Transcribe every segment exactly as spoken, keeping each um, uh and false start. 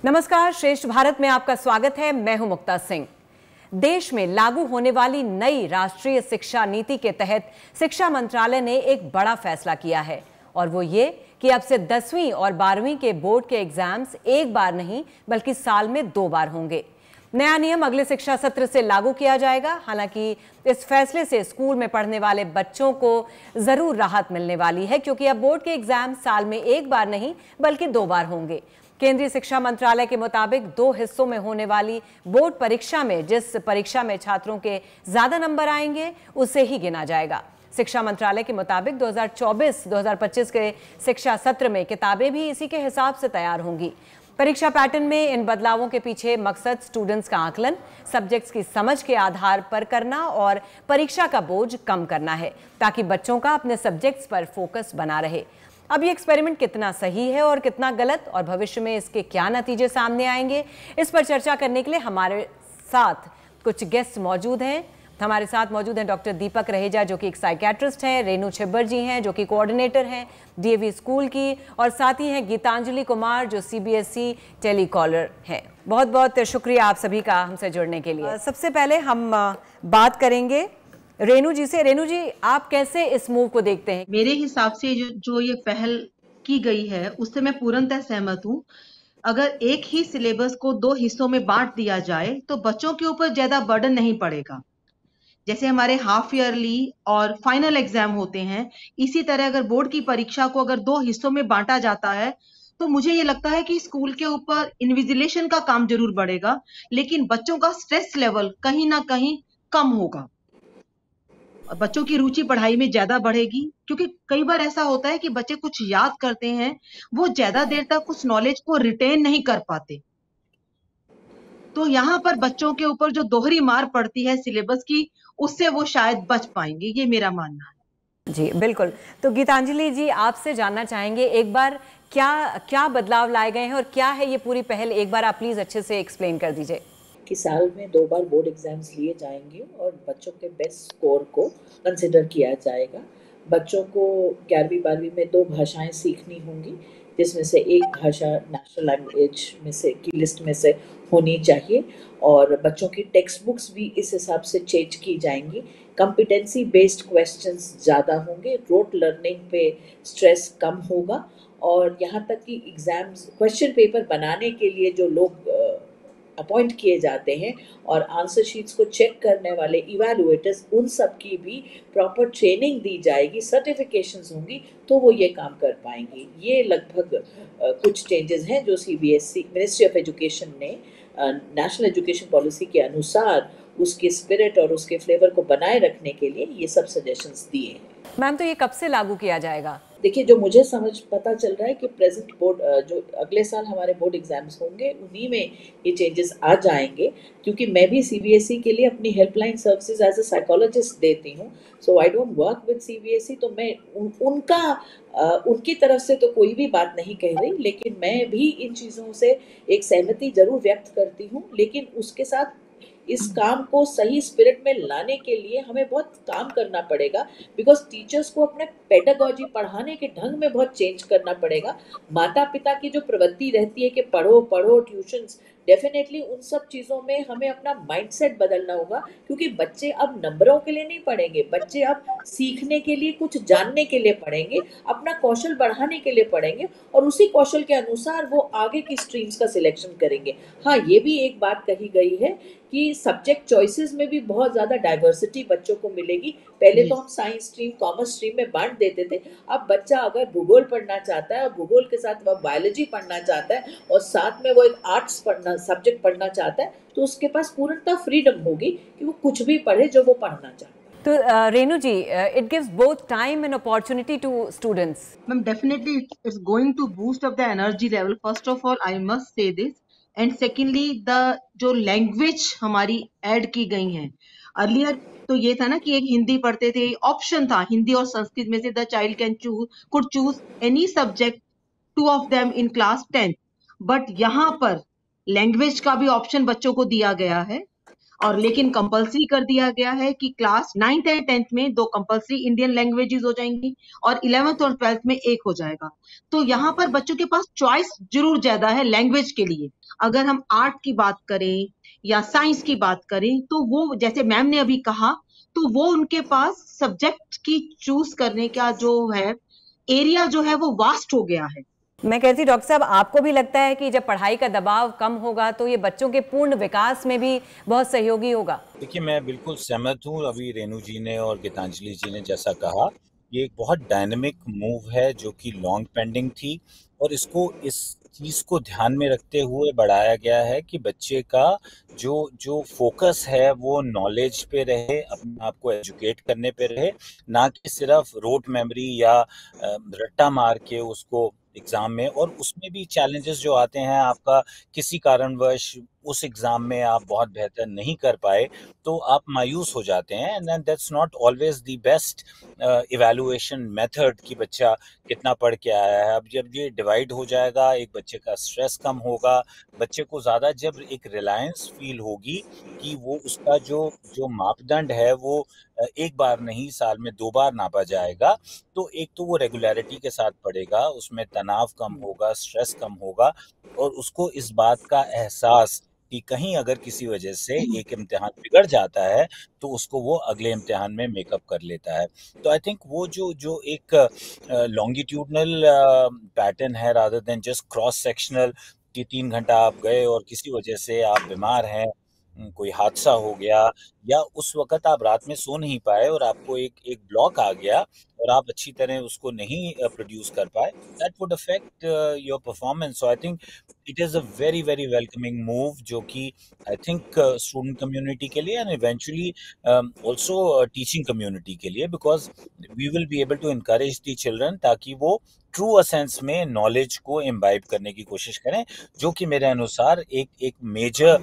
नमस्कार, श्रेष्ठ भारत में आपका स्वागत है। मैं हूं मुक्ता सिंह। देश में लागू होने वाली नई राष्ट्रीय शिक्षा नीति के तहत शिक्षा मंत्रालय ने एक बड़ा फैसला किया है और वो ये कि अब से दसवीं और बारहवीं के बोर्ड के एग्जाम्स एक बार नहीं बल्कि साल में दो बार होंगे। नया नियम अगले शिक्षा सत्र से लागू किया जाएगा। हालांकि इस फैसले से स्कूल में पढ़ने वाले बच्चों को जरूर राहत मिलने वाली है, क्योंकि अब बोर्ड के एग्जाम साल में एक बार नहीं बल्कि दो बार होंगे। केंद्रीय शिक्षा मंत्रालय के मुताबिक दो हिस्सों में होने वाली बोर्ड परीक्षा में जिस परीक्षा में छात्रों के ज्यादा नंबर आएंगे उसे ही गिना जाएगा। शिक्षा मंत्रालय के मुताबिक दो हज़ार चौबीस दो हज़ार पच्चीस के शिक्षा सत्र में किताबें भी इसी के हिसाब से तैयार होंगी। परीक्षा पैटर्न में इन बदलावों के पीछे मकसद स्टूडेंट्स का आकलन, सब्जेक्ट्स की समझ के आधार पर करना और परीक्षा का बोझ कम करना है, ताकि बच्चों का अपने सब्जेक्ट्स पर फोकस बना रहे। अब ये एक्सपेरिमेंट कितना सही है और कितना गलत और भविष्य में इसके क्या नतीजे सामने आएंगे, इस पर चर्चा करने के लिए हमारे साथ कुछ गेस्ट मौजूद हैं। हमारे साथ मौजूद हैं डॉक्टर दीपक रहेजा, जो कि एक साइकेट्रिस्ट हैं, रेणु छिब्बर जी हैं, जो कि कोऑर्डिनेटर हैं डीएवी स्कूल की, और साथ ही हैं गीतांजलि कुमार, जो सीबीएसई टेलीकॉलर हैं। बहुत बहुत शुक्रिया आप सभी का हमसे जुड़ने के लिए। सबसे पहले हम बात करेंगे रेणु जी से। रेणु जी, आप कैसे इस मूव को देखते हैं? मेरे हिसाब से जो जो ये पहल की गई है उससे मैं पूर्णतः सहमत हूँ। अगर एक ही सिलेबस को दो हिस्सों में बांट दिया जाए तो बच्चों के ऊपर ज्यादा बर्डन नहीं पड़ेगा। जैसे हमारे हाफ ईयरली और फाइनल एग्जाम होते हैं, इसी तरह अगर बोर्ड की परीक्षा को अगर दो हिस्सों में बांटा जाता है तो मुझे ये लगता है कि स्कूल के ऊपर इन्विजिलेशन का काम जरूर बढ़ेगा, लेकिन बच्चों का स्ट्रेस लेवल कहीं ना कहीं कम होगा। बच्चों की रुचि पढ़ाई में ज्यादा बढ़ेगी, क्योंकि कई बार ऐसा होता है कि बच्चे कुछ याद करते हैं, वो ज्यादा देर तक उस नॉलेज को रिटेन नहीं कर पाते। तो यहाँ पर बच्चों के ऊपर जो दोहरी मार पड़ती है सिलेबस की, उससे वो शायद बच पाएंगे, ये मेरा मानना है। जी बिल्कुल। तो गीतांजलि जी, आपसे जानना चाहेंगे एक बार क्या क्या बदलाव लाए गए हैं और क्या है ये पूरी पहल, एक बार आप प्लीज अच्छे से एक्सप्लेन कर दीजिए। कि साल में दो बार बोर्ड एग्जाम्स लिए जाएंगे और बच्चों के बेस्ट स्कोर को कंसिडर किया जाएगा। बच्चों को ग्यारहवीं बारहवीं में दो भाषाएं सीखनी होंगी, जिसमें से एक भाषा नेशनल लैंग्वेज में से की लिस्ट में से होनी चाहिए, और बच्चों की टेक्स्ट बुक्स भी इस हिसाब से चेंज की जाएंगी। कॉम्पिटेंसी बेस्ड क्वेश्चंस ज़्यादा होंगे, रोट लर्निंग पे स्ट्रेस कम होगा, और यहाँ तक कि एग्ज़ाम्स क्वेश्चन पेपर बनाने के लिए जो लोग अपॉइंट किए जाते हैं और आंसर शीट्स को चेक करने वाले इवैल्यूएटर्स, उन सब की भी प्रॉपर ट्रेनिंग दी जाएगी, सर्टिफिकेशंस होंगी, तो वो ये काम कर पाएंगे। ये लगभग कुछ चेंजेस हैं जो सीबीएसई मिनिस्ट्री ऑफ एजुकेशन ने नेशनल एजुकेशन पॉलिसी के अनुसार उसके स्पिरिट और उसके फ्लेवर को बनाए रखने के लिए ये सब सजेशंस दिए हैं। मैम, तो ये कब से लागू किया जाएगा? देखिए, जो मुझे समझ पता चल रहा है कि प्रेजेंट बोर्ड जो अगले साल हमारे बोर्ड एग्जाम्स होंगे उन्हीं में ये चेंजेस आ जाएंगे, क्योंकि मैं भी सीबीएसई के लिए अपनी helpline services as a psychologist देती हूँ। So I don't work with CBSE, तो मैं उन, उनका आ, उनकी तरफ से तो कोई भी बात नहीं कह रही, लेकिन मैं भी इन चीज़ों से एक सहमति जरूर व्यक्त करती हूँ। लेकिन उसके साथ इस काम को सही स्पिरिट में लाने के लिए हमें बहुत काम करना पड़ेगा, बिकॉज टीचर्स को अपने पेडागॉजी, पढ़ाने के ढंग में बहुत चेंज करना पड़ेगा। माता पिता की जो प्रवृत्ति रहती है कि पढ़ो पढ़ो ट्यूशन्स, डेफिनेटली उन सब चीज़ों में हमें अपना माइंडसेट बदलना होगा, क्योंकि बच्चे अब नंबरों के लिए नहीं पढ़ेंगे, बच्चे अब सीखने के लिए, कुछ जानने के लिए पढ़ेंगे, अपना कौशल बढ़ाने के लिए पढ़ेंगे, और उसी कौशल के अनुसार वो आगे की स्ट्रीम्स का सिलेक्शन करेंगे। हाँ, ये भी एक बात कही गई है कि सब्जेक्ट चॉइसेस में भी बहुत ज़्यादा डाइवर्सिटी बच्चों को मिलेगी। पहले तो हम साइंस स्ट्रीम, कॉमर्स स्ट्रीम में बांट देते थे, अब बच्चा अगर भूगोल पढ़ना चाहता है और भूगोल के साथ वह बायोलॉजी पढ़ना चाहता है और साथ में वो एक आर्ट्स पढ़ना सब्जेक्ट पढ़ना चाहता है, तो उसके पास पूर्णतः फ्रीडम होगी कि वो कुछ भी पढ़े जो वो पढ़ना चाहता है। तो Renu ji, it gives both time and opportunity to students. Ma'am, definitely it's going to boost up the energy level, first of all I must say this, and secondly the जो लैंग्वेज हमारी ऐड की गई हैं। अर्लियर तो ये था ना कि एक हिंदी पढ़ते थे, ऑप्शन था हिंदी और संस्कृत में से, the child can choose could choose any subject, two of them in class tenth, but यहाँ पर लैंग्वेज का भी ऑप्शन बच्चों को दिया गया है। और लेकिन कंपलसरी कर दिया गया है कि क्लास नाइन्थ एंड टेंथ में दो कंपलसरी इंडियन लैंग्वेजेस हो जाएंगी और इलेवेंथ और ट्वेल्थ में एक हो जाएगा। तो यहाँ पर बच्चों के पास चॉइस जरूर ज्यादा है लैंग्वेज के लिए। अगर हम आर्ट की बात करें या साइंस की बात करें तो वो जैसे मैम ने अभी कहा, तो वो उनके पास सब्जेक्ट की चूज करने का जो है एरिया जो है वो वास्ट हो गया है। मैं कहती डॉक्टर साहब, आपको भी लगता है कि जब पढ़ाई का दबाव कम होगा तो ये बच्चों के पूर्ण विकास में भी बहुत सहयोगी होगा? देखिए, मैं बिल्कुल सहमत हूँ। अभी रेणु जी ने और गीतांजलि जी ने जैसा कहा, ये एक बहुत डायनेमिक मूव है जो कि लॉन्ग पेंडिंग थी और इसको इस चीज़ को ध्यान में रखते हुए बढ़ाया गया है कि बच्चे का जो जो फोकस है वो नॉलेज पे रहे, अपने आप को एजुकेट करने पे रहे, ना कि सिर्फ रोट मेमोरी या अ, रट्टा मार के उसको एग्ज़ाम में। और उसमें भी चैलेंजेस जो आते हैं, आपका किसी कारणवश उस एग्ज़ाम में आप बहुत बेहतर नहीं कर पाए तो आप मायूस हो जाते हैं, and then that's not always the best evaluation method कि बच्चा कितना पढ़ के आया है। अब जब ये डिवाइड हो जाएगा, एक बच्चे का स्ट्रेस कम होगा, बच्चे को ज़्यादा जब एक रिलायंस फील होगी कि वो उसका जो जो मापदंड है वो अ, एक बार नहीं साल में दो बार नापा जाएगा, तो एक तो वो रेगुलरिटी के साथ पढ़ेगा, उसमें तनाव कम होगा, स्ट्रेस कम होगा और उसको इस बात का एहसास कि कहीं अगर किसी वजह से एक इम्तिहान बिगड़ जाता है तो उसको वो अगले इम्तिहान में मेकअप कर लेता है। तो आई थिंक वो जो जो एक लॉन्गिट्यूडनल पैटर्न है rather than just cross sectional कि तीन घंटा आप गए और किसी वजह से आप बीमार हैं, उम, कोई हादसा हो गया या उस वक़्त आप रात में सो नहीं पाए और आपको एक एक ब्लॉक आ गया और आप अच्छी तरह उसको नहीं अ, प्रोड्यूस कर पाए, that would affect your performance. So I think it is a very very welcoming move जो कि आई थिंक स्टूडेंट कम्युनिटी के लिए and eventually also teaching community के लिए, because we will be able to encourage the children ताकि वो true a sense में knowledge को इम्बाइब करने की कोशिश करें, जो कि मेरे अनुसार एक एक मेजर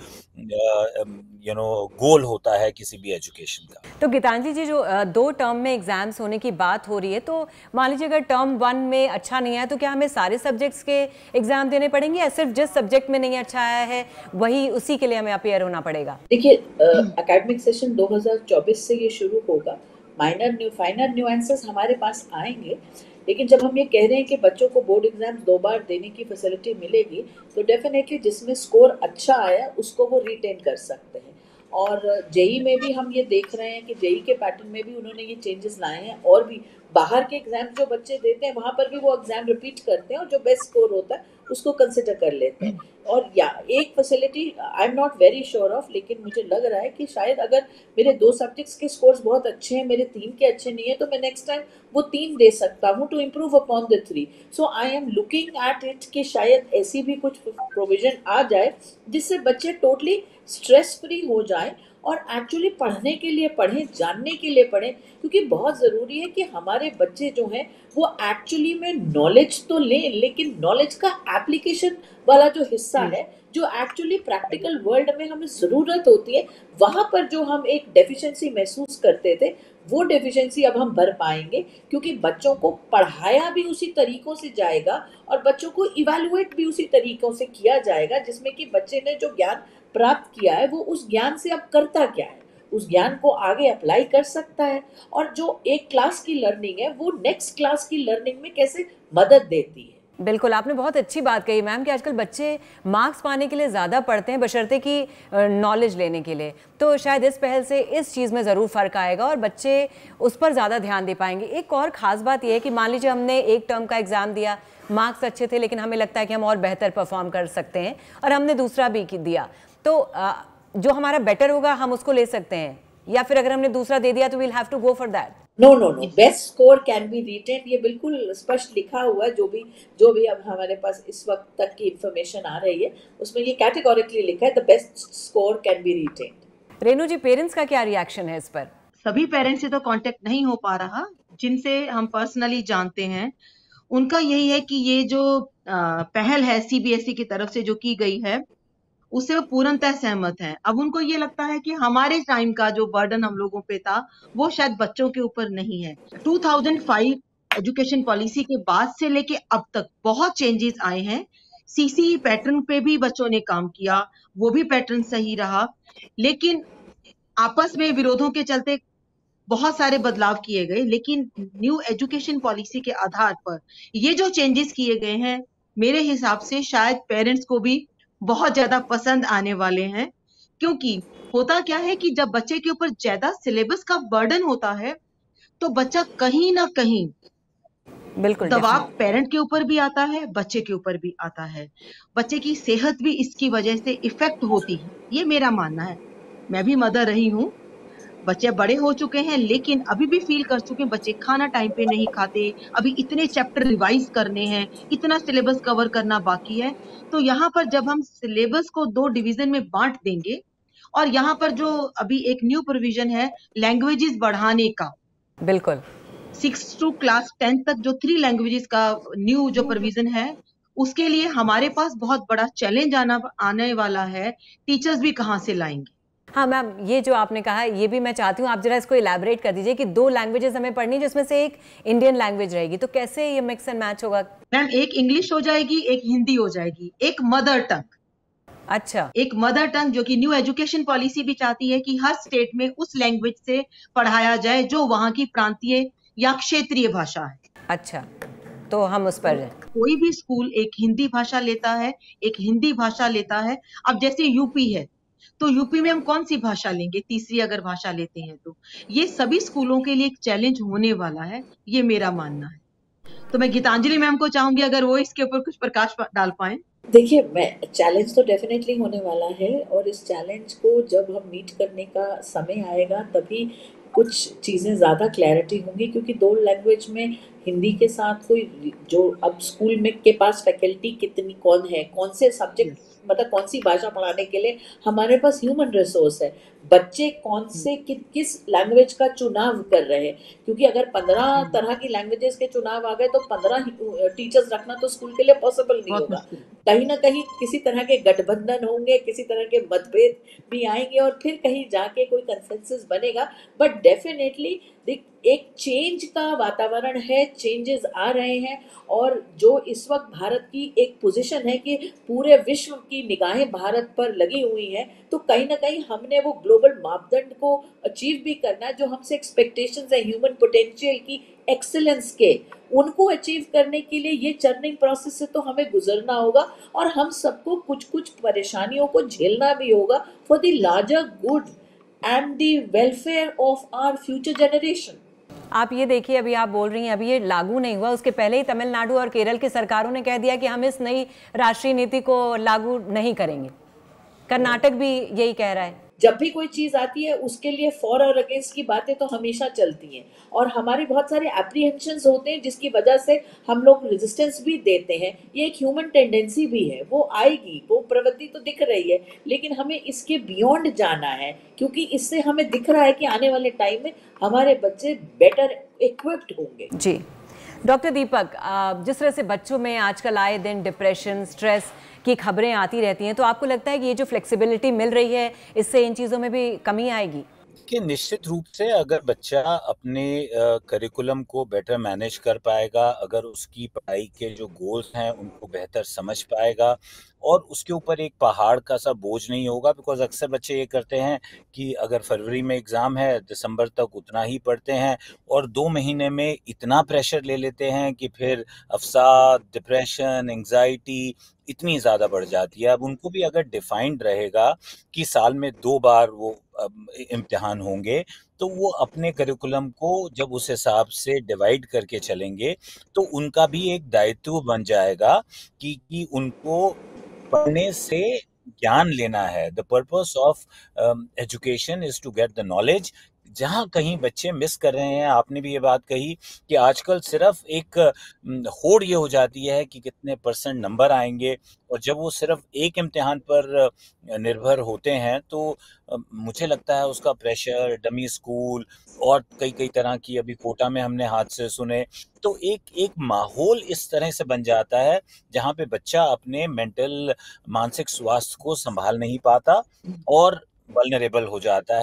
यू नो गोल होता है किसी भी एजुकेशन का। तो गीतांजलि जी, जो अ, दो टर्म में एग्जाम्स होने की बात हो रही है, तो मान लीजिए अगर टर्म वन में अच्छा नहीं आया तो क्या हमें सारे सब्जेक्ट्स के एग्जाम देने पड़ेंगे या सिर्फ जिस सब्जेक्ट में नहीं अच्छा आया है वही उसी के लिए हमें अपेयर होना पड़ेगा? देखिए, एकेडमिक सेशन दो हज़ार चौबीस से ये शुरू होगा। माइनर न्यू फाइनल न्यूएंसेस हमारे पास आएंगे, लेकिन जब हम ये कह रहे हैं कि बच्चों को बोर्ड एग्जाम्स दो बार देने की फैसिलिटी मिलेगी तो डेफिनेटली जिसमें स्कोर अच्छा आया उसको वो रिटेन कर सकते हैं। और जेई में भी हम ये देख रहे हैं कि जेई के पैटर्न में भी उन्होंने ये चेंजेस लाए हैं और भी बाहर के एग्जाम जो बच्चे देते हैं वहाँ पर भी वो एग्जाम रिपीट करते हैं और जो बेस्ट स्कोर होता है उसको कंसिडर कर लेते हैं। और या एक facility I am not very sure of, लेकिन मुझे लग रहा है कि शायद अगर मेरे दो सब्जेक्ट्स के स्कोर्स बहुत अच्छे हैं, मेरे तीन के अच्छे नहीं है, तो मैं नेक्स्ट टाइम वो तीन दे सकता हूँ to improve upon the three. So I am looking at it कि शायद ऐसी भी कुछ प्रोविजन आ जाए जिससे बच्चे टोटली स्ट्रेस फ्री हो जाए और एक्चुअली पढ़ने के लिए पढ़ें, जानने के लिए पढ़ें, क्योंकि बहुत ज़रूरी है कि हमारे बच्चे जो हैं वो एक्चुअली में नॉलेज तो लें, लेकिन नॉलेज का एप्लीकेशन वाला जो हिस्सा है जो एक्चुअली प्रैक्टिकल वर्ल्ड में हमें ज़रूरत होती है, वहाँ पर जो हम एक डेफिशिएंसी महसूस करते थे वो डेफिशिएंसी अब हम भर पाएंगे, क्योंकि बच्चों को पढ़ाया भी उसी तरीक़ों से जाएगा और बच्चों को इवैल्यूएट भी उसी तरीक़ों से किया जाएगा जिसमें कि बच्चे ने जो ज्ञान प्राप्त किया है वो उस ज्ञान से अब करता क्या है, उस ज्ञान को आगे अप्लाई कर सकता है और जो एक क्लास की लर्निंग है वो नेक्स्ट क्लास की लर्निंग में कैसे मदद देती है। बिल्कुल, आपने बहुत अच्छी बात कही मैम कि आजकल बच्चे मार्क्स पाने के लिए ज़्यादा पढ़ते हैं बशर्ते कि नॉलेज लेने के लिए। तो शायद इस पहल से इस चीज़ में ज़रूर फ़र्क आएगा और बच्चे उस पर ज़्यादा ध्यान दे पाएंगे। एक और ख़ास बात यह है कि मान लीजिए हमने एक टर्म का एग्ज़ाम दिया, मार्क्स अच्छे थे, लेकिन हमें लगता है कि हम और बेहतर परफॉर्म कर सकते हैं और हमने दूसरा भी दिया, तो जो हमारा बेटर होगा हम उसको ले सकते हैं, या फिर अगर हमने दूसरा दे दिया तो we'll have to go for that? No no no, best score can be retained, ये बिल्कुल स्पष्ट लिखा हुआ है। जो भी जो भी अब हमारे पास इस वक्त तक की इंफॉर्मेशन आ रही है उसमें ये कैटेगोरिकली लिखा है, the best score can be retained. Renu ji, parents का क्या रिएक्शन है इस पर? सभी पेरेंट्स से तो कांटेक्ट नहीं हो पा रहा, जिनसे हम पर्सनली जानते हैं उनका यही है कि ये जो आ, पहल है सीबीएसई की तरफ से जो की गई है उससे वो पूर्णतः सहमत हैं। अब उनको ये लगता है कि हमारे टाइम का जो बर्डन हम लोगों पे था वो शायद बच्चों के ऊपर नहीं है। दो हज़ार पाँच एजुकेशन पॉलिसी के बाद से लेके अब तक बहुत चेंजेस आए हैं। सीसीई पैटर्न पे भी बच्चों ने काम किया, वो भी पैटर्न सही रहा, लेकिन आपस में विरोधों के चलते बहुत सारे बदलाव किए गए, लेकिन न्यू एजुकेशन पॉलिसी के आधार पर ये जो चेंजेस किए गए हैं, मेरे हिसाब से शायद पेरेंट्स को भी बहुत ज्यादा पसंद आने वाले हैं। क्योंकि होता क्या है कि जब बच्चे के ऊपर ज्यादा सिलेबस का बर्डन होता है, तो बच्चा कहीं ना कहीं बिल्कुल दबाव definitely। पेरेंट के ऊपर भी आता है, बच्चे के ऊपर भी आता है। बच्चे की सेहत भी इसकी वजह से इफेक्ट होती है, ये मेरा मानना है। मैं भी मदर रही हूँ, बच्चे बड़े हो चुके हैं, लेकिन अभी भी फील कर चुके हैं बच्चे खाना टाइम पे नहीं खाते, अभी इतने चैप्टर रिवाइज करने हैं, इतना सिलेबस कवर करना बाकी है। तो यहाँ पर जब हम सिलेबस को दो डिवीजन में बांट देंगे, और यहाँ पर जो अभी एक न्यू प्रोविजन है लैंग्वेजेस बढ़ाने का, बिल्कुल सिक्स टू क्लास टेंथ तक जो थ्री लैंग्वेजेस का न्यू जो प्रोविजन है, उसके लिए हमारे पास बहुत बड़ा चैलेंज आना आने वाला है। टीचर्स भी कहाँ से लाएंगे? हाँ मैम, ये जो आपने कहा ये भी मैं चाहती हूँ आप जरा इसको इलैबोरेट कर दीजिए कि दो लैंग्वेजेस हमें पढ़नी है जिसमें से एक इंडियन लैंग्वेज रहेगी, तो कैसे ये मिक्स एंड मैच होगा? मैम, एक इंग्लिश हो जाएगी, एक हिंदी हो जाएगी, एक मदर टंग। अच्छा, एक मदर टंग जो कि न्यू एजुकेशन पॉलिसी भी चाहती है कि हर स्टेट में उस लैंग्वेज से पढ़ाया जाए जो वहां की प्रांतीय या क्षेत्रीय भाषा है। अच्छा, तो हम उस पर कोई भी स्कूल एक हिंदी भाषा लेता है, एक हिंदी भाषा लेता है। अब जैसे यूपी है, तो यूपी में हम कौन सी भाषा लेंगे? तीसरी अगर भाषा लेते हैं तो ये सभी स्कूलों के लिए एक चैलेंज होने वाला है, ये मेरा मानना है। तो मैं गीतांजलि मैम को चाहूंगी अगर वो इसके ऊपर कुछ प्रकाश डाल पाए। देखिए, मैं चैलेंज तो डेफिनेटली होने वाला है, और इस चैलेंज को जब हम मीट करने का समय आएगा तभी कुछ चीज़ें ज़्यादा क्लैरिटी होंगी, क्योंकि दो लैंग्वेज में हिंदी के साथ कोई जो अब स्कूल में के पास फैकल्टी कितनी कौन है, कौन से सब्जेक्ट मतलब कौन सी भाषा पढ़ाने के लिए हमारे पास ह्यूमन रिसोर्स है, बच्चे कौन से कि, किस लैंग्वेज का चुनाव कर रहे हैं। क्योंकि अगर पंद्रह तरह की लैंग्वेजेस के चुनाव आ गए तो पंद्रह टीचर्स रखना तो स्कूल के लिए पॉसिबल नहीं होगा। कहीं ना कहीं किसी तरह के गठबंधन होंगे, किसी तरह के मतभेद भी आएंगे, और फिर कहीं जाके कोई कंसेंसस बनेगा। बट डेफिनेटली एक चेंज का वातावरण है, चेंजेस आ रहे हैं, और जो इस वक्त भारत की एक पोजीशन है कि पूरे विश्व की निगाहें भारत पर लगी हुई हैं, तो कहीं ना कहीं हमने वो ग्लोबल मापदंड को अचीव भी करना है। जो हमसे एक्सपेक्टेशंस है ह्यूमन पोटेंशियल की, एक्सीलेंस के, उनको अचीव करने के लिए ये चर्निंग प्रोसेस से तो हमें गुजरना होगा, और हम सबको कुछ कुछ परेशानियों को झेलना भी होगा for the larger good and the welfare of our future generation. आप ये देखिए, अभी आप बोल रही हैं अभी ये लागू नहीं हुआ, उसके पहले ही तमिलनाडु और केरल की सरकारों ने कह दिया कि हम इस नई राष्ट्रीय नीति को लागू नहीं करेंगे। कर्नाटक भी यही कह रहा है। जब भी कोई चीज आती है उसके लिए फॉर और अगेंस्ट की बातें तो हमेशा चलती हैं, और हमारे बहुत सारे एप्रीहेंशंस होते हैं जिसकी वजह से हम लोग रेजिस्टेंस भी देते हैं। ये एक ह्यूमन टेंडेंसी भी है, वो आएगी, वो प्रवृत्ति तो दिख रही है, लेकिन हमें इसके बियॉन्ड जाना है, क्योंकि इससे हमें दिख रहा है कि आने वाले टाइम में हमारे बच्चे बेटर इक्विप्ड होंगे। जी डॉक्टर दीपक, जिस तरह से बच्चों में आजकल आए दिन डिप्रेशन, स्ट्रेस की खबरें आती रहती हैं, तो आपको लगता है कि ये जो फ्लेक्सिबिलिटी मिल रही है इससे इन चीज़ों में भी कमी आएगी? कि निश्चित रूप से अगर बच्चा अपने करिकुलम को बेटर मैनेज कर पाएगा, अगर उसकी पढ़ाई के जो गोल्स हैं उनको बेहतर समझ पाएगा, और उसके ऊपर एक पहाड़ का सा बोझ नहीं होगा। बिकॉज अक्सर बच्चे ये करते हैं कि अगर फरवरी में एग्ज़ाम है, दिसंबर तक उतना ही पढ़ते हैं, और दो महीने में इतना प्रेशर ले लेते हैं कि फिर अवसाद, डिप्रेशन, एंग्जाइटी इतनी ज़्यादा बढ़ जाती है। अब उनको भी अगर डिफाइंड रहेगा कि साल में दो बार वो इम्तिहान होंगे, तो वो अपने करिकुलम को जब उस हिसाब से डिवाइड करके चलेंगे तो उनका भी एक दायित्व बन जाएगा कि, कि उनको पढ़ने से ज्ञान लेना है। The purpose of education is to get the knowledge. जहाँ कहीं बच्चे मिस कर रहे हैं, आपने भी ये बात कही कि आजकल सिर्फ एक होड़ ये हो जाती है कि कितने परसेंट नंबर आएंगे, और जब वो सिर्फ एक इम्तिहान पर निर्भर होते हैं तो मुझे लगता है उसका प्रेशर, डमी स्कूल और कई कई तरह की, अभी कोटा में हमने हादसे सुने, तो एक एक माहौल इस तरह से बन जाता है जहाँ पे बच्चा अपने मेंटल मानसिक स्वास्थ्य को संभाल नहीं पाता और वल्नरेबल हो जाता है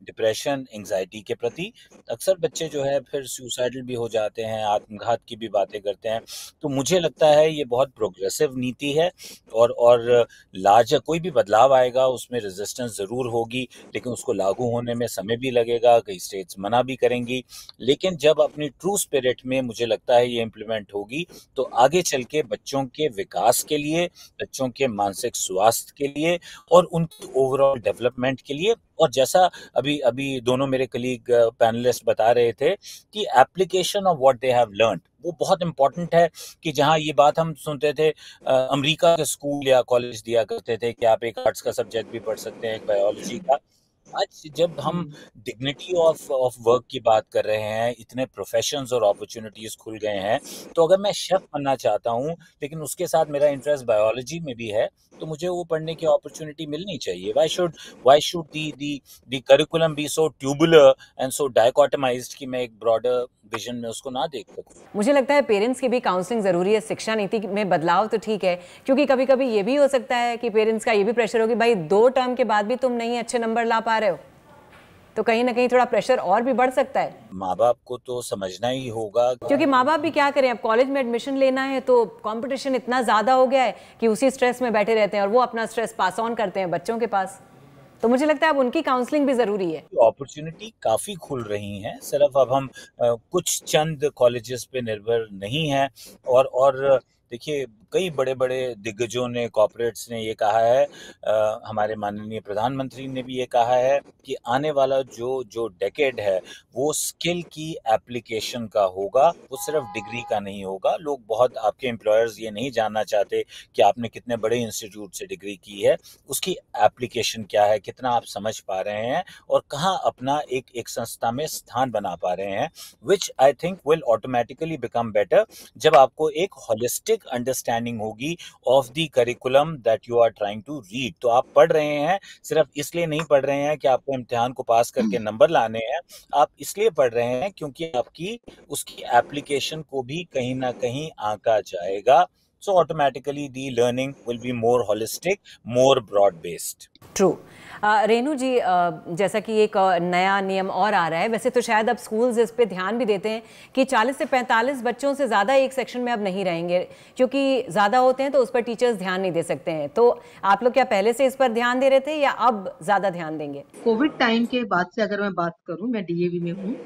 डिप्रेशन, एंजाइटी के प्रति। अक्सर बच्चे जो है फिर सुसाइडल भी हो जाते हैं, आत्मघात की भी बातें करते हैं। तो मुझे लगता है ये बहुत प्रोग्रेसिव नीति है और और लार्ज कोई भी बदलाव आएगा उसमें रेजिस्टेंस ज़रूर होगी, लेकिन उसको लागू होने में समय भी लगेगा, कई स्टेट्स मना भी करेंगी। लेकिन जब अपनी ट्रू स्पिरिट में मुझे लगता है ये इम्प्लीमेंट होगी, तो आगे चल के बच्चों के विकास के लिए, बच्चों के मानसिक स्वास्थ्य के लिए और उनकी ओवरऑल डेवलपमेंट के लिए, और जैसा अभी अभी दोनों मेरे कलीग पैनलिस्ट बता रहे थे कि application of what they have learned वो बहुत इंपॉर्टेंट है। कि जहाँ ये बात हम सुनते थे, अ, अमेरिका के स्कूल या कॉलेज दिया करते थे कि आप एक आर्ट्स का सब्जेक्ट भी पढ़ सकते हैं, एक बायोलॉजी का। आज जब हम hmm, dignity of of work की बात कर रहे हैं, इतने प्रोफेशंस और अपॉर्चुनिटीज खुल गए हैं, तो अगर मैं शेफ बनना चाहता हूँ लेकिन उसके साथ मेरा इंटरेस्ट बायोलॉजी में भी है, तो मुझे वो पढ़ने की अपॉर्चुनिटी मिलनी चाहिए। Why should why should the the the curriculum be so tubular and so dichotomized कि मैं एक ब्रॉडर विजन में उसको ना देख सकूं। मुझे लगता है पेरेंट्स की भी काउंसलिंग ज़रूरी है। शिक्षा नीति में बदलाव तो ठीक है, क्योंकि कभी कभी ये भी हो सकता है कि पेरेंट्स का ये भी प्रेशर हो कि भाई दो टर्म के बाद भी तुम नहीं अच्छे नंबर ला पा रहे हो, तो कहीं ना कहीं थोड़ा प्रेशर और भी बढ़ सकता है। माँ बाप को तो समझना ही होगा, क्योंकि माँ बाप भी क्या करें, अब कॉलेज में एडमिशन लेना है तो कंपटीशन इतना ज़्यादा हो गया है कि उसी स्ट्रेस में बैठे रहते हैं और वो अपना स्ट्रेस पास ऑन करते हैं बच्चों के पास। तो मुझे लगता है अब उनकी काउंसलिंग भी ज़रूरी है। अपॉर्चुनिटी काफ़ी खुल रही हैं। सिर्फ अब हम अ, कुछ चंद कॉलेजेस पे निर्भर नहीं हैं। और और देखिए, कई बड़े-बड़े दिग्गजों ने, कॉर्पोरेट्स ने ये कहा है, अ, हमारे माननीय प्रधानमंत्री ने भी ये कहा है कि आने वाला जो जो डेकेड है वो स्किल की एप्लीकेशन का होगा, वो सिर्फ डिग्री का नहीं होगा। लोग बहुत, आपके एम्प्लॉयर्स ये नहीं जानना चाहते कि आपने कितने बड़े इंस्टीट्यूट से डिग्री की है, उसकी एप्लीकेशन क्या है, कितना आप समझ पा रहे हैं और कहाँ अपना एक एक संस्था में स्थान बना पा रहे हैं, which I think will automatically become better जब आपको एक होलिस्टिक अंडरस्टैंडिंग होगी of the curriculum that you are trying to read. तो आप पढ़ रहे हैं, सिर्फ इसलिए नहीं पढ़ रहे हैं कि आपको इम्तिहान को पास करके नंबर लाने हैं, आप इसलिए पढ़ रहे हैं क्योंकि आपकी उसकी एप्लीकेशन को भी कहीं ना कहीं आंका जाएगा। So automatically the learning will be more holistic, more broad based. True. Renu ji, uh, जैसा कि एक uh, नया नियम और आ रहा है, वैसे तो शायद अब स्कूल्स इस पे ध्यान भी देते हैं कि चालीस से पैंतालीस बच्चों से ज़्यादा एक सेक्शन में अब नहीं रहेंगे, क्योंकि ज़्यादा होते हैं तो उस पर टीचर्स ध्यान नहीं दे सकते हैं। तो आप लोग क्या पहले से इस पर ध्यान दे रहे थे या अब ज़्यादा ध्यान देंगे? कोविड टाइम के बाद से अगर मैं बात करूं, मैं डीएवी में हूं,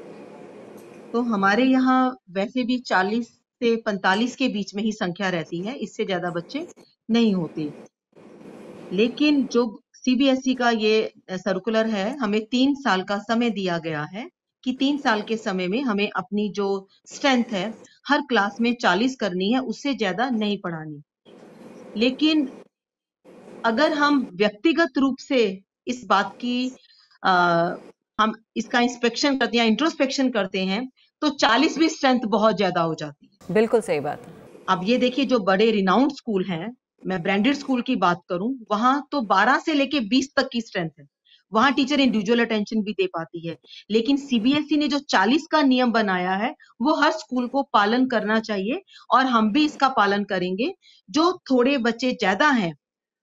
तो हमारे यहाँ वैसे भी चालीस से पैंतालीस के बीच में ही संख्या रहती है, इससे ज्यादा बच्चे नहीं होते। लेकिन जो सीबीएसई का ये सर्कुलर है, हमें तीन साल का समय दिया गया है कि तीन साल के समय में हमें अपनी जो स्ट्रेंथ है हर क्लास में चालीस करनी है, उससे ज्यादा नहीं पढ़ानी। लेकिन अगर हम व्यक्तिगत रूप से इस बात की आ, हम इसका इंस्पेक्शन करते हैं, इंट्रोस्पेक्शन करते हैं, तो चालीस भी स्ट्रेंथ बहुत ज्यादा हो जाती है। बिल्कुल सही बात है। अब ये देखिए, जो बड़े रिनाउंड स्कूल हैं, मैं ब्रांडेड स्कूल की बात करूं, वहां तो बारह से लेके बीस तक की स्ट्रेंथ है, वहां टीचर इंडिविजुअल अटेंशन भी दे पाती है। लेकिन सीबीएसई ने जो चालीस का नियम बनाया है, वो हर स्कूल को पालन करना चाहिए और हम भी इसका पालन करेंगे। जो थोड़े बच्चे ज्यादा हैं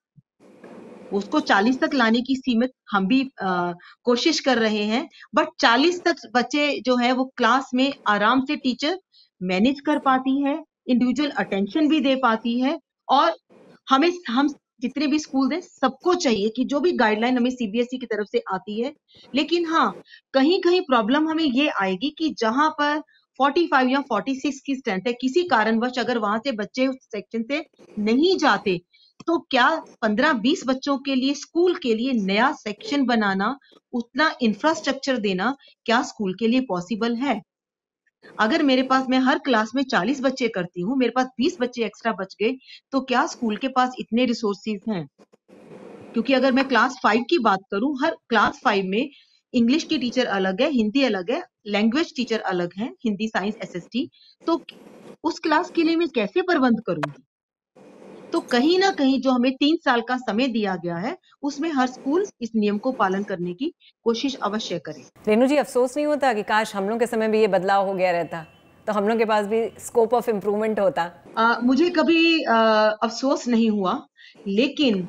उसको चालीस तक लाने की सीमित हम भी आ, कोशिश कर रहे हैं, बट चालीस तक बच्चे जो है वो क्लास में आराम से टीचर मैनेज कर पाती है, इंडिविजुअल अटेंशन भी दे पाती है। और हमें हम जितने भी स्कूल हैं सबको चाहिए कि जो भी गाइडलाइन हमें सीबीएसई की तरफ से आती है, लेकिन हाँ, कहीं कहीं प्रॉब्लम हमें ये आएगी कि जहां पर पैंतालीस या छियालीस की स्ट्रेंथ है, किसी कारणवश अगर वहां से बच्चे उस सेक्शन से नहीं जाते, तो क्या पंद्रह बीस बच्चों के लिए स्कूल के लिए नया सेक्शन बनाना, उतना इंफ्रास्ट्रक्चर देना, क्या स्कूल के लिए पॉसिबल है? अगर मेरे पास, मैं हर क्लास में चालीस बच्चे करती हूँ, मेरे पास बीस बच्चे एक्स्ट्रा बच गए, तो क्या स्कूल के पास इतने रिसोर्सेज हैं? क्योंकि अगर मैं क्लास फाइव की बात करूं, हर क्लास फाइव में इंग्लिश की टीचर अलग है, हिंदी अलग है, लैंग्वेज टीचर अलग है, हिंदी साइंस एसएसटी, तो उस क्लास के लिए मैं कैसे प्रबंध करूंगी? तो कहीं ना कहीं जो हमें तीन साल का समय दिया गया है, उसमें हर स्कूल इस नियम को पालन करने की कोशिश अवश्य करे। रेनू जी, अफसोस नहीं होता कि काश हम लोग के समय में ये बदलाव हो गया रहता, तो हम लोग के पास भी स्कोप ऑफ इम्प्रूवमेंट होता? आ, मुझे कभी आ, अफसोस नहीं हुआ, लेकिन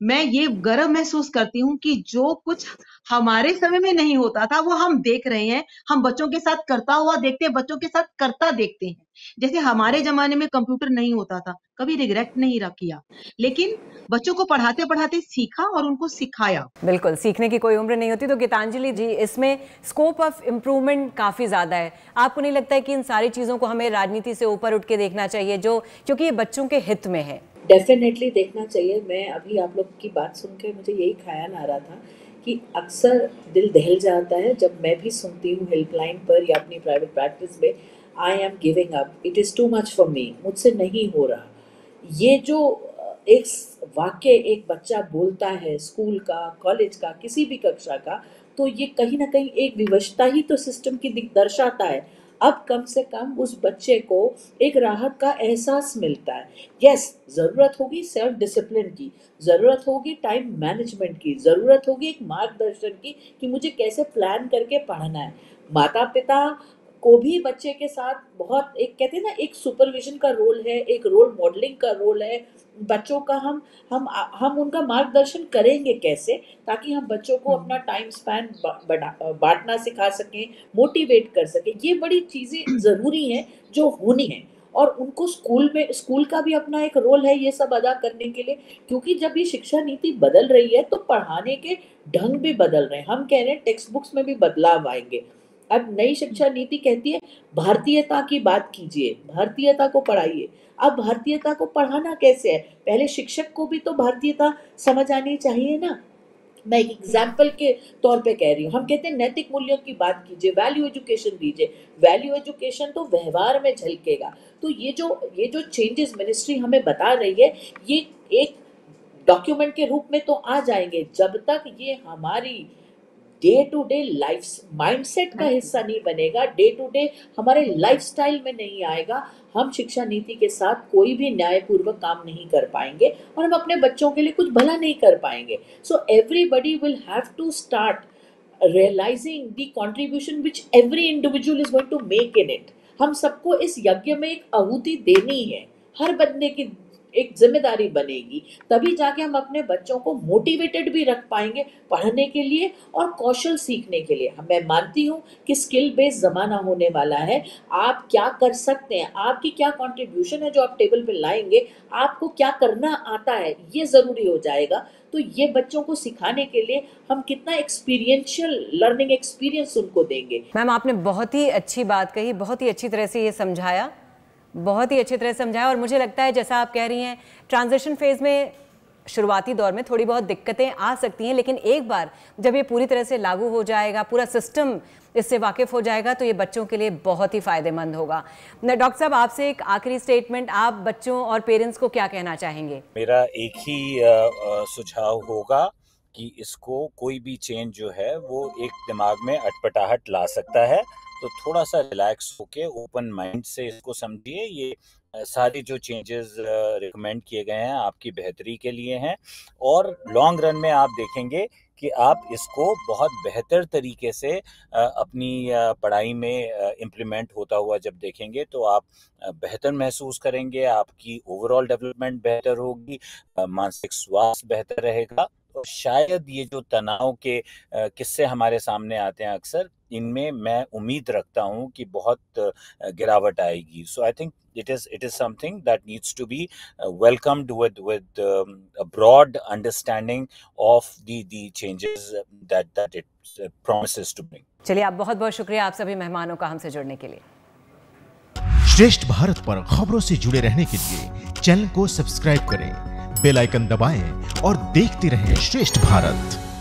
मैं ये गर्व महसूस करती हूँ कि जो कुछ हमारे समय में नहीं होता था वो हम देख रहे हैं, हम बच्चों के साथ करता हुआ देखते हैं, बच्चों के साथ करता देखते हैं। जैसे हमारे जमाने में कंप्यूटर नहीं होता था, कभी रिग्रेट नहीं किया, लेकिन बच्चों को पढ़ाते पढ़ाते सीखा और उनको सिखाया। बिल्कुल, सीखने की कोई उम्र नहीं होती। तो गीतांजलि जी, इसमें स्कोप ऑफ इम्प्रूवमेंट काफ़ी ज़्यादा है। आपको नहीं लगता है कि इन सारी चीज़ों को हमें राजनीति से ऊपर उठ के देखना चाहिए, जो क्योंकि ये बच्चों के हित में है? डेफिनेटली देखना चाहिए। मैं अभी आप लोग की बात सुन के मुझे यही ख्याल आ रहा था कि अक्सर दिल दहल जाता है जब मैं भी सुनती हूँ हेल्पलाइन पर या अपनी प्राइवेट प्रैक्टिस में, I am giving up, it is too much for me, मुझसे नहीं हो रहा। ये जो एक वाक्य एक बच्चा बोलता है स्कूल का, कॉलेज का, किसी भी कक्षा का, तो ये कहीं ना कहीं एक विवशता ही तो सिस्टम की दर्शाता है। अब कम से कम उस बच्चे को एक राहत का एहसास मिलता है। यस, ज़रूरत होगी सेल्फ डिसिप्लिन की, ज़रूरत होगी टाइम मैनेजमेंट की, ज़रूरत होगी एक मार्गदर्शन की कि मुझे कैसे प्लान करके पढ़ना है। माता पिता को भी बच्चे के साथ बहुत, एक कहते हैं ना, एक सुपरविजन का रोल है, एक रोल मॉडलिंग का रोल है। बच्चों का हम हम हम उनका मार्गदर्शन करेंगे कैसे, ताकि हम बच्चों को अपना टाइम स्पैन बांटना सिखा सकें, मोटिवेट कर सकें। ये बड़ी चीज़ें ज़रूरी हैं जो होनी है, और उनको स्कूल में, स्कूल का भी अपना एक रोल है ये सब अदा करने के लिए। क्योंकि जब ये शिक्षा नीति बदल रही है तो पढ़ाने के ढंग भी बदल रहे हैं। हम कह रहे हैं टेक्स्ट बुक्स में भी बदलाव आएंगे। अब नई शिक्षा नीति कहती है भारतीयता की बात कीजिए, भारतीयता को पढ़ाइए। अब भारतीयता को पढ़ाना कैसे है? पहले शिक्षक को भी तो भारतीयता समझ आनी चाहिए ना। मैं एक एग्जाम्पल के तौर पे कह रही हूँ, हम कहते हैं नैतिक मूल्यों की बात कीजिए, वैल्यू एजुकेशन दीजिए। वैल्यू एजुकेशन तो व्यवहार में झलकेगा। तो ये जो ये जो चेंजेस मिनिस्ट्री हमें बता रही है, ये एक डॉक्यूमेंट के रूप में तो आ जाएंगे, जब तक ये हमारी day to day life mindset का हिस्सा नहीं बनेगा, डे टू डे हमारे लाइफस्टाइल में नहीं आएगा, हम शिक्षा नीति के साथ कोई भी न्यायपूर्वक काम नहीं कर पाएंगे और हम अपने बच्चों के लिए कुछ भला नहीं कर पाएंगे। So everybody will have to start realising the contribution which every individual is going to make in it. हम सबको इस यज्ञ में एक आहुति देनी है, हर बंदे की एक जिम्मेदारी बनेगी, तभी जाके हम अपने बच्चों को मोटिवेटेड भी रख पाएंगे पढ़ने के लिए और कौशल सीखने के लिए। मैं मानती हूँ कि स्किल बेस्ड ज़माना होने वाला है। आप क्या कर सकते हैं, आपकी क्या कंट्रीब्यूशन है जो आप टेबल पे लाएंगे, आपको क्या करना आता है, ये ज़रूरी हो जाएगा। तो ये बच्चों को सिखाने के लिए हम कितना एक्सपीरियंशियल लर्निंग एक्सपीरियंस उनको देंगे। मैम, आपने बहुत ही अच्छी बात कही, बहुत ही अच्छी तरह से ये समझाया, बहुत ही अच्छी तरह से समझाया। और मुझे लगता है जैसा आप कह रही हैं, ट्रांजिशन फेज में शुरुआती दौर में थोड़ी बहुत दिक्कतें आ सकती हैं, लेकिन एक बार जब ये पूरी तरह से लागू हो जाएगा, पूरा सिस्टम इससे वाकिफ हो जाएगा, तो ये बच्चों के लिए बहुत ही फायदेमंद होगा। डॉक्टर साहब, आपसे एक आखिरी स्टेटमेंट, आप बच्चों और पेरेंट्स को क्या कहना चाहेंगे? मेरा एक ही सुझाव होगा कि इसको कोई भी चेंज जो है वो एक दिमाग में अटपटाहट ला सकता है, तो थोड़ा सा रिलैक्स होके ओपन माइंड से इसको समझिए। ये सारे जो चेंजेस रिकमेंड किए गए हैं आपकी बेहतरी के लिए हैं, और लॉन्ग रन में आप देखेंगे कि आप इसको बहुत बेहतर तरीके से अपनी पढ़ाई में इम्प्लीमेंट होता हुआ जब देखेंगे तो आप बेहतर महसूस करेंगे, आपकी ओवरऑल डेवलपमेंट बेहतर होगी, मानसिक स्वास्थ्य बेहतर रहेगा। तो शायद ये जो तनाव के किस्से हमारे सामने आते हैं अक्सर, इनमें मैं उम्मीद रखता हूँ कि बहुत गिरावट आएगी। So I think it is it is something that needs to be uh, welcomed with with um, a broad understanding of the the changes that that it uh, promises to bring. चलिए, आप बहुत बहुत शुक्रिया आप सभी मेहमानों का हमसे जुड़ने के लिए। श्रेष्ठ भारत पर खबरों से जुड़े रहने के लिए चैनल को सब्सक्राइब करें, बेल आइकन दबाएं और देखते रहें श्रेष्ठ भारत।